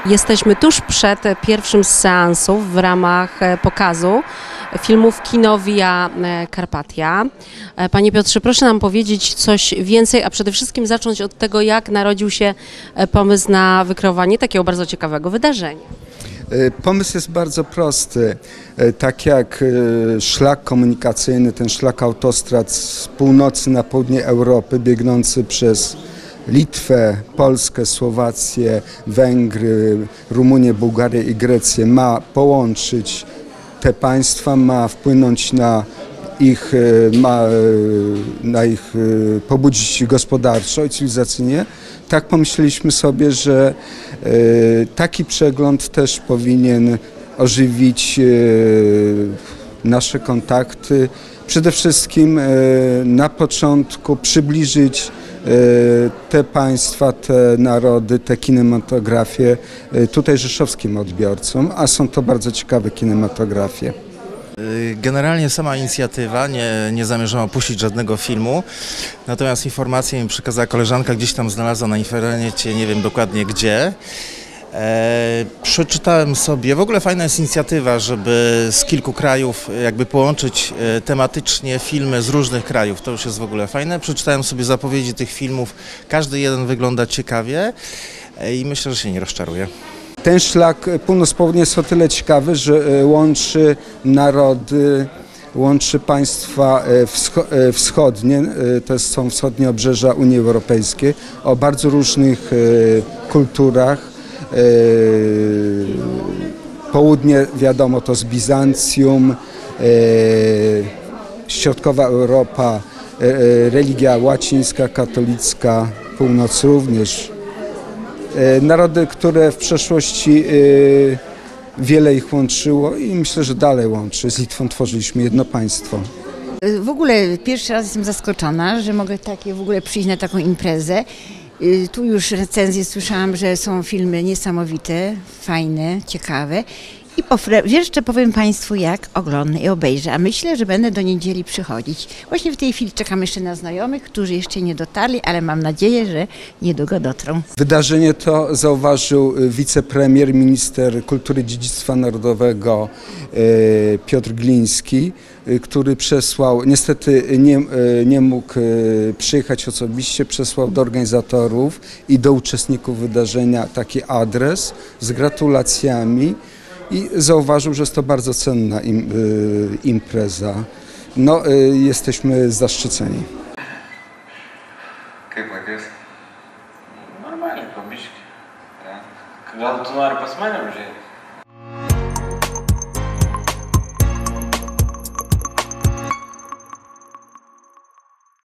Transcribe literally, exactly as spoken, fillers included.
Jesteśmy tuż przed pierwszym z seansów w ramach pokazu filmów Kino Via Carpatia. Panie Piotrze, proszę nam powiedzieć coś więcej, a przede wszystkim zacząć od tego, jak narodził się pomysł na wykreowanie takiego bardzo ciekawego wydarzenia. Pomysł jest bardzo prosty. Tak jak szlak komunikacyjny, ten szlak autostrad z północy na południe Europy, biegnący przez Litwę, Polskę, Słowację, Węgry, Rumunię, Bułgarię i Grecję, ma połączyć te państwa, ma wpłynąć na ich, ma na ich pobudzić gospodarczo i cywilizacyjnie. Tak pomyśleliśmy sobie, że taki przegląd też powinien ożywić nasze kontakty. Przede wszystkim na początku przybliżyć te państwa, te narody, te kinematografie tutaj rzeszowskim odbiorcom, a są to bardzo ciekawe kinematografie. Generalnie sama inicjatywa nie, nie zamierzała puścić żadnego filmu, natomiast informację mi przekazała koleżanka, gdzieś tam znalazła na internecie, nie wiem dokładnie gdzie. E, przeczytałem sobie, w ogóle fajna jest inicjatywa, żeby z kilku krajów jakby połączyć e, tematycznie filmy z różnych krajów, to już jest w ogóle fajne. Przeczytałem sobie zapowiedzi tych filmów, każdy jeden wygląda ciekawie e, i myślę, że się nie rozczaruję. Ten szlak północ-południe jest o tyle ciekawy, że łączy narody, łączy państwa wschodnie, to są wschodnie obrzeża Unii Europejskiej, o bardzo różnych kulturach. Południe, wiadomo, to z Bizancjum, środkowa Europa, religia łacińska, katolicka, północ również. Narody, które w przeszłości wiele ich łączyło i myślę, że dalej łączy. Z Litwą tworzyliśmy jedno państwo. W ogóle pierwszy raz jestem zaskoczona, że mogę takie w ogóle przyjść na taką imprezę. Tu już recenzje słyszałam, że są filmy niesamowite, fajne, ciekawe. I jeszcze powiem Państwu, jak oglądnę i obejrzę, a myślę, że będę do niedzieli przychodzić. Właśnie w tej chwili czekam jeszcze na znajomych, którzy jeszcze nie dotarli, ale mam nadzieję, że niedługo dotrą. Wydarzenie to zauważył wicepremier, minister kultury i dziedzictwa narodowego Piotr Gliński, który przesłał, niestety nie, nie mógł przyjechać osobiście, przesłał do organizatorów i do uczestników wydarzenia taki adres z gratulacjami. I zauważył, że jest to bardzo cenna im, y, impreza. No, y, jesteśmy zaszczyceni. Как прогресс? Нормально, по бичке. Да. Когда тунар посмотрим уже.